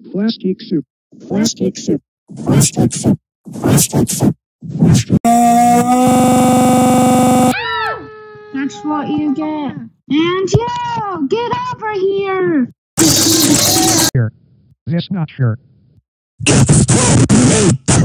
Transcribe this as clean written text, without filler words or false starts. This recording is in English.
Plastic soup. Plastic soup. Plastic soup. Plastic soup. That's what you get. And you! Get over here! Here. This not sure.